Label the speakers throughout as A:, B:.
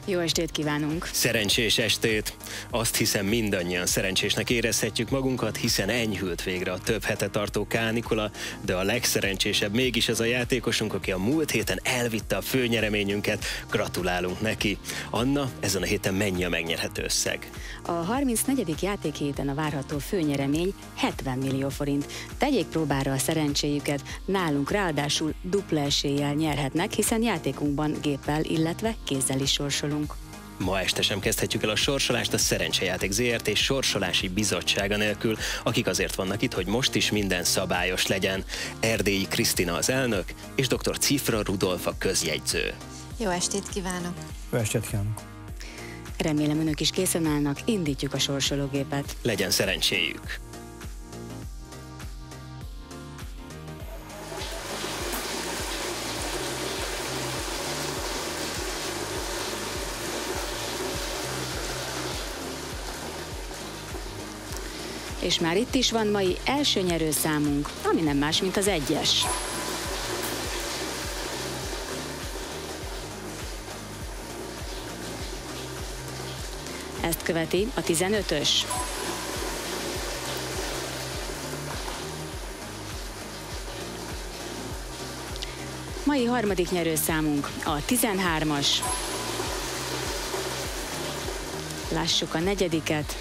A: Jó estét kívánunk!
B: Szerencsés estét! Azt hiszem, mindannyian szerencsésnek érezhetjük magunkat, hiszen enyhült végre a több hete tartó kánikula, de a legszerencsésebb mégis az a játékosunk, aki a múlt héten elvitte a főnyereményünket. Gratulálunk neki! Anna, ezen a héten mennyi a megnyerhető összeg?
A: A 34. játékhéten a várható főnyeremény 70 millió forint. Tegyék próbára a szerencséjüket, nálunk ráadásul dupla eséllyel nyerhetnek, hiszen játékunkban géppel, illetve kézzel is sorsolunk.
B: Ma este sem kezdhetjük el a sorsolást a Szerencsejáték Zrt. Sorsolási bizottsága nélkül, akik azért vannak itt, hogy most is minden szabályos legyen. Erdélyi Krisztina az elnök, és dr. Cifra Rudolf a közjegyző.
C: Jó estét kívánok!
D: Jó estét kívánok!
A: Remélem, önök is készen állnak, indítjuk a sorsológépet.
B: Legyen szerencséjük!
A: És már itt is van mai első nyerőszámunk, ami nem más, mint az 1-es. Ezt követi a 15-ös. Mai harmadik nyerőszámunk a 13-as. Lássuk a negyediket.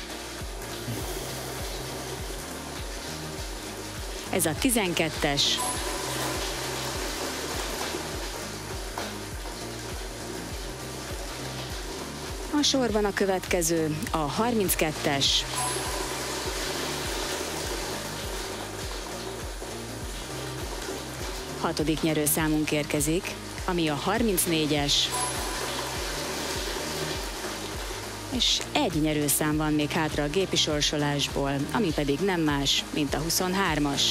A: Ez a 12-es. A sorban a következő, a 32-es. Hatodik nyerőszámunk érkezik, ami a 34-es. És egy nyerőszám van még hátra a gépi sorsolásból, ami pedig nem más, mint a 23-as.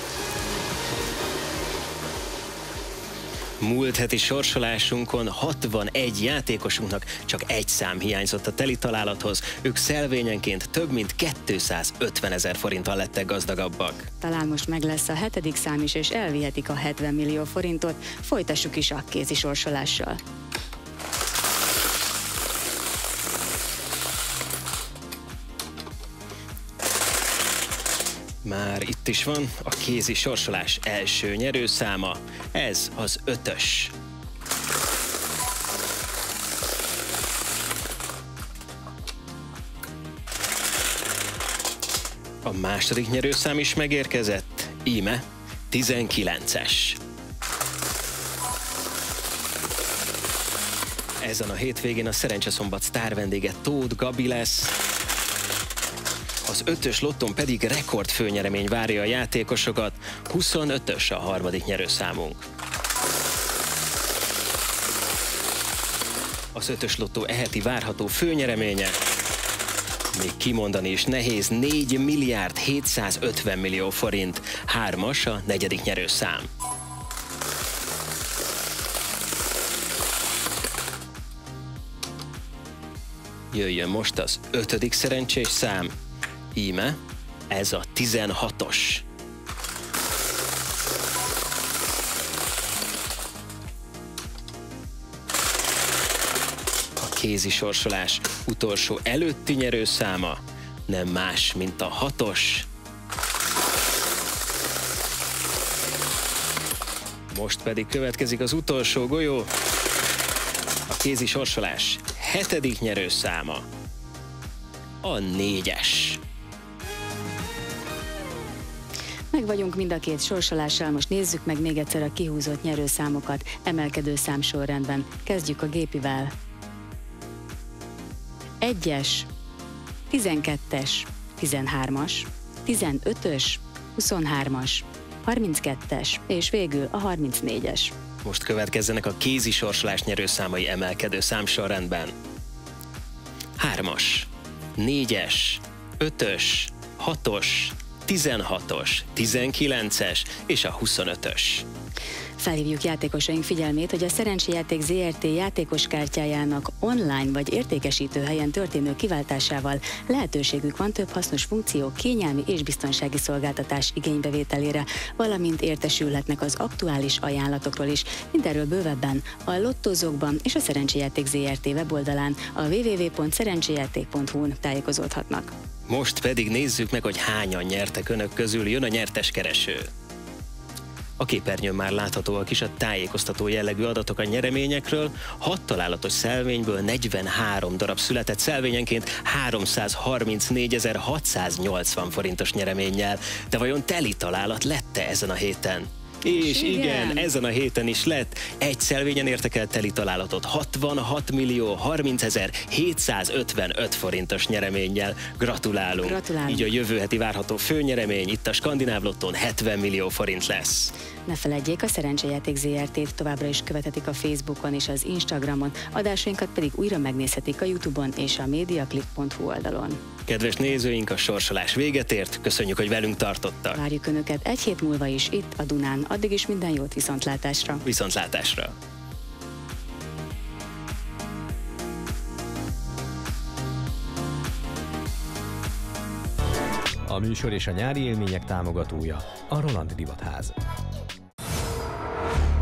B: Múlt heti sorsolásunkon 61 játékosunknak csak egy szám hiányzott a teli találathoz. Ők szelvényenként több mint 250 000 forinttal lettek gazdagabbak.
A: Talán most meg lesz a 7. szám is, és elvihetik a 70 millió forintot. Folytassuk is a kézi sorsolással.
B: Már itt is van a kézi sorsolás első nyerőszáma, ez az 5-ös. A második nyerőszám is megérkezett, íme 19-es. Ezen a hétvégén a Szerencseszombat sztár vendége Tóth Gabi lesz. Az 5-ös lotton pedig rekordfőnyeremény várja a játékosokat, 25-ös a harmadik nyerőszámunk. Az 5-ös lottó eheti várható főnyereménye, még kimondani is nehéz, 4 milliárd 750 millió forint, 3-as a negyedik nyerőszám. Jöjjön most az 5. szerencsés szám, íme ez a 16-os. A kézi sorsolás utolsó előtti nyerőszáma nem más, mint a 6-os. Most pedig következik az utolsó golyó, a kézi sorsolás 7. nyerőszáma, a 4-es.
A: Meg vagyunk mind a két sorsolással, most nézzük meg még egyszer a kihúzott nyerőszámokat emelkedő számsorrendben. Kezdjük a gépivel. 1-es, 12-es, 13-as, 15-ös, 23-as, 32-es, és végül a 34-es.
B: Most következzenek a kézi sorsolás nyerőszámai emelkedő számsorrendben. 3-as, 4-es, 5-ös, 6-os, 16-os, 19-es és a 25-ös.
A: Felhívjuk játékosaink figyelmét, hogy a Szerencséjáték ZRT játékoskártyájának online vagy értékesítő helyen történő kiváltásával lehetőségük van több hasznos funkció, kényelmi és biztonsági szolgáltatás igénybevételére, valamint értesülhetnek az aktuális ajánlatokról is. Mindenről bővebben a Lottózókban és a Szerencséjáték ZRT weboldalán a www.szerencséjáték.hu-n tájékozódhatnak.
B: Most pedig nézzük meg, hogy hányan nyertek önök közül, jön a nyerteskereső. A képernyőn már láthatóak is a tájékoztató jellegű adatok a nyereményekről. 6 találatos szelvényből 43 darab született, szelvényenként 334.680 forintos nyereménnyel. De vajon teli találat lett-e ezen a héten? És igen, ezen a héten is lett. Egy szelvényen értek el teli találatot 66.030.755 forintos nyereménnyel. Gratulálunk! Így a jövő heti várható főnyeremény itt a Skandináv Lottón 70 millió forint lesz.
A: Ne feledjék, a Szerencséjáték ZRT-t továbbra is követhetik a Facebookon és az Instagramon, adásainkat pedig újra megnézhetik a YouTube-on és a mediaclick.hu oldalon.
B: Kedves nézőink, a sorsolás véget ért, köszönjük, hogy velünk tartottak.
A: Várjuk Önöket egy hét múlva is itt a Dunán. Addig is minden jót, viszontlátásra!
B: Viszontlátásra!
C: A műsor és a nyári élmények támogatója a Roland Divatház.